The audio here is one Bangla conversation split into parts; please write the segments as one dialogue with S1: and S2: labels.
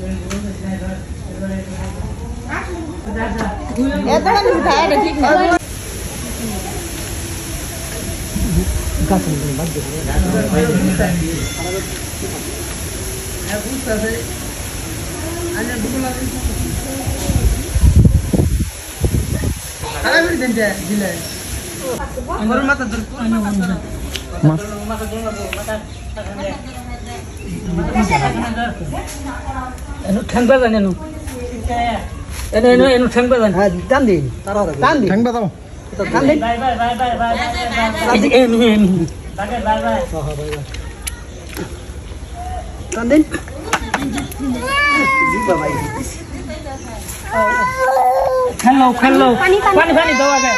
S1: এটা আমি খায় ঠিক না কাছে বাদ দে হ্যাঁ বুঝতাছে আরে দুপুলা আরে বিল দেন দিলে আমার মাথা ধর মাথা ধর মাথা এনো ঠ্যাংবা জানে নো এনো এনো এনো ঠ্যাংবা জানে হ্যাঁ টান দিন তারা টান দিন ঠ্যাংবা দাও টান দিন বাই বাই বাই বাই বাই বাই এনো এনো বাই বাই বাই হ্যাঁ বাই বাই টান দিন জি বাবা খেলো খেলো পানি পানি দাও আগে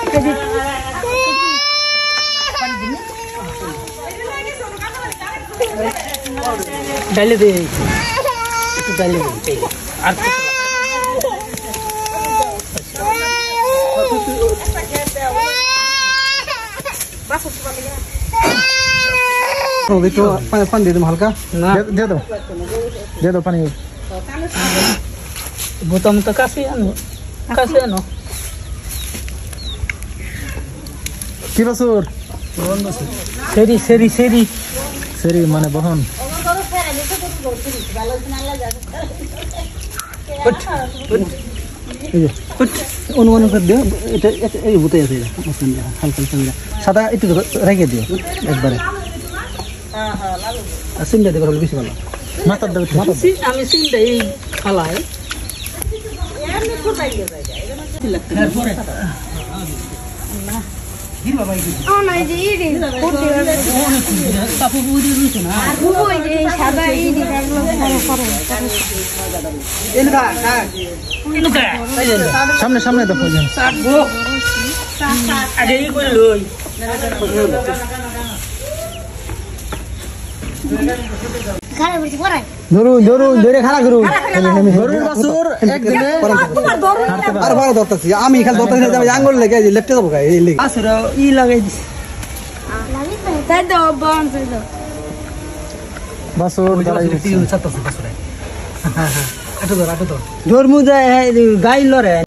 S1: डाल दे तो डाल दे আর तो पानी दे दो हल्का दे दो पानी बोतल में तो कासे आनो কি বছর সেরি সেরি সেরি সেরি মানে বহন অনুমান করে দিও এটা এই বুতে আছে হালকা হালকা সাদা একটু রেখে দিও একবারে হ্যাঁ হ্যাঁ লালু সিনটা দেব বেশি ভালো মাথার দাও আমি সিনটা এই খালাই এমনি ছোটাই যায় এটা লাগতে পরে আল্লাহ হিরবা ভাই ও নাই যে ইডি করতে হবে তাপু বুড়ি রুছে না ওই যে সাদা ইডি লাগলো করো এনকা এনকা সামনে সামনে দেখো যেন সাতবো আরে এই কই লই খারা বলছি পড়াই ধরে খারা করু ধরুন বাসুর একদিনে আর বড় ধরতাছি আমি খালি ধরতাছি না আমি আঙ্গুল লেগে লেফটে যাব গায় এই লেগে আসুর ই লাগাই দিছি লাগি তাই দাও বন্ধ দাও বাসুর দাঁড়াই দিছি ছাত্তাছি বাসুরে হ্যাঁ হ্যাঁ আটো ধর ধর্মু যায় গাইল রে